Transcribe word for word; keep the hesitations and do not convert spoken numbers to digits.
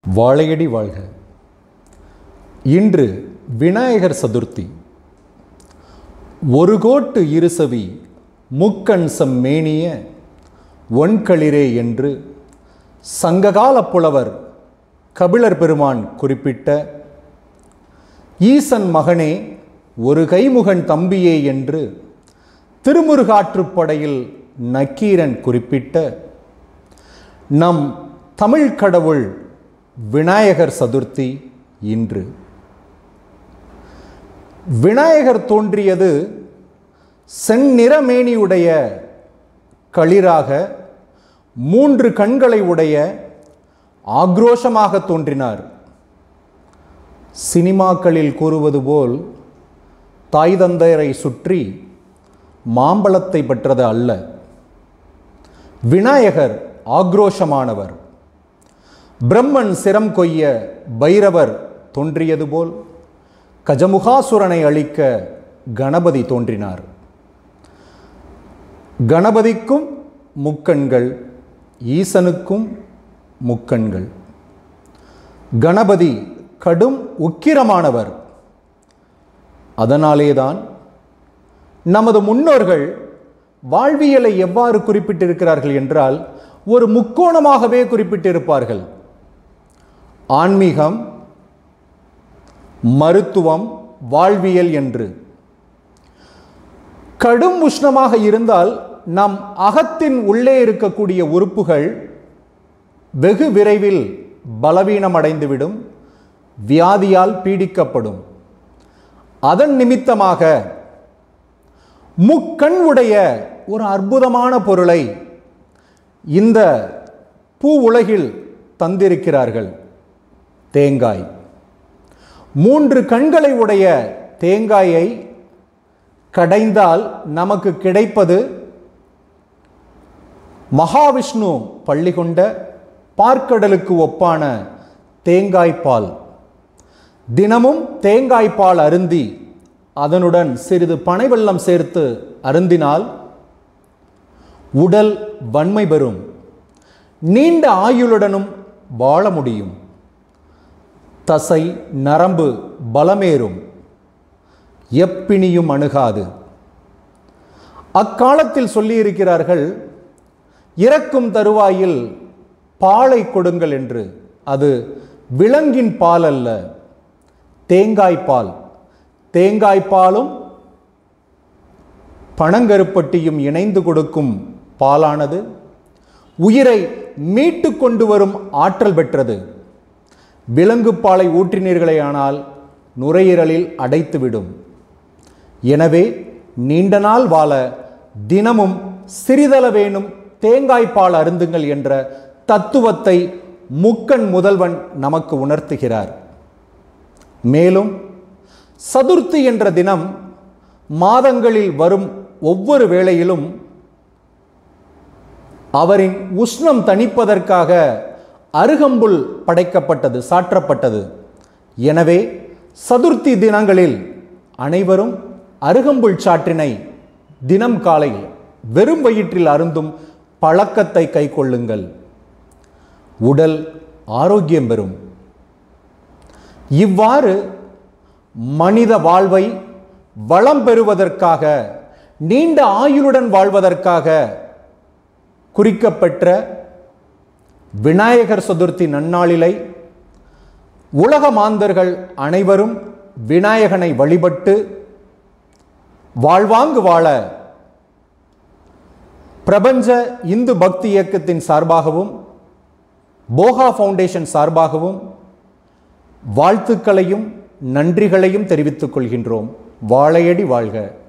வாழையடி வாழ்க. இன்று விநாயகர் சதுர்த்தி. ஒரு கோட்டு இருசவி முக்கண்சம் மேனிய ஒன்களிரே என்று சங்ககால புலவர் கபிலர் பெருமான் குறிப்பிட்ட, ஈசன் மகனே ஒரு கைமுகன் தம்பியே என்று திருமுருகாற்றுப்படையில் நக்கீரன் குறிப்பிட்ட நம் தமிழ் கடவுள் விநாயகர் சதுர்த்தி இன்று. விநாயகர் தோன்றியது செந்நிறமேனியுடைய களிராக மூன்று கண்களை உடைய ஆக்ரோஷமாக தோன்றினார். சினிமாக்களில் கூறுவது போல் தாய் தந்தையரை சுற்றி மாம்பழத்தை பெற்றது அல்ல. விநாயகர் ஆக்ரோஷமானவர். பிரம்மன் சிரம் கொய்ய பைரவர் தோன்றியது போல் கஜமுகாசுரனை அழிக்க கணபதி தோன்றினார். கணபதிக்கும் முக்கண்கள், ஈசனுக்கும் முக்கண்கள். கணபதி கடும் உக்கிரமானவர். அதனாலேதான் நமது முன்னோர்கள் வாழ்வியலை எவ்வாறு குறிப்பிட்டிருக்கிறார்கள் என்றால், ஒரு முக்கோணமாகவே குறிப்பிட்டிருப்பார்கள். ஆன்மீகம், மருத்துவம், வாழ்வியல் என்று. கடும் உஷ்ணமாக இருந்தால் நம் அகத்தின் உள்ளே இருக்கக்கூடிய உறுப்புகள் வெகு விரைவில் பலவீனமடைந்துவிடும், வியாதியால் பீடிக்கப்படும். அதன் நிமித்தமாக முக்கண் உடைய ஒரு அற்புதமான பொருளை இந்த பூ உலகில் தந்திருக்கிறார்கள். தேங்காய். மூன்று கண்களை உடைய தேங்காயை கடைந்தால் நமக்கு கிடைப்பது மகாவிஷ்ணு பள்ளி கொண்ட பார்க்கடலுக்கு ஒப்பான தேங்காய்பால். தினமும் தேங்காய்பால் அருந்தி அதனுடன் சிறிது பனை வெல்லம் சேர்த்து அருந்தினால் உடல் வன்மை பெறும், நீண்ட ஆயுளுடனும் வாழ முடியும். தசை நரம்பு பலமேறும், எப்பினியும் அணுகாது. அக்காலத்தில் சொல்லியிருக்கிறார்கள், இறக்கும் தருவாயில் பாலை கொடுங்கள் என்று. அது விலங்கின் பால் அல்ல, தேங்காய்பால். தேங்காய்பாலும் பனங்கருப்பட்டியும் இணைந்து கொடுக்கும் பாலானது உயிரை மீட்டு கொண்டு வரும் ஆற்றல் பெற்றது. விலங்கு பாலை ஊற்றினீர்களேயானால் நுரையீரலில் அடைத்துவிடும். எனவே நீண்ட நாள் வாழ தினமும் சிறிதளவேனும் தேங்காய்பால் அருந்துங்கள் என்ற தத்துவத்தை முக்கண் முதல்வன் நமக்கு உணர்த்துகிறார். மேலும் சதுர்த்தி என்ற தினம் மாதங்களில் வரும் ஒவ்வொரு வேளையிலும் அவரின் உஷ்ணம் தணிப்பதற்காக அருகம்புல் படைக்கப்பட்டது, சாற்றப்பட்டது. எனவே சதுர்த்தி தினங்களில் அனைவரும் அருகம்புல் சாற்றினை தினம் காலையில் வெறும் வயிற்றில் அருந்தும் பழக்கத்தை கை கொள்ளுங்கள். உடல் ஆரோக்கியம் பெறும். இவ்வாறு மனித வாழ்வை வளம் பெறுவதற்காக, நீண்ட ஆயுளுடன் வாழ்வதற்காக குறிக்கப்பெற்ற விநாயகர் சதுர்த்தி நன்னாளிலை உலக மாந்தர்கள் அனைவரும் விநாயகனை வழிபட்டு வாழ்வாங்கு வாழ பிரபஞ்ச இந்து பக்தி இயக்கத்தின் சார்பாகவும் போகா ஃபவுண்டேஷன் சார்பாகவும் வாழ்த்துக்களையும் நன்றிகளையும் தெரிவித்துக் கொள்கின்றோம். வாழையடி வாழ்க.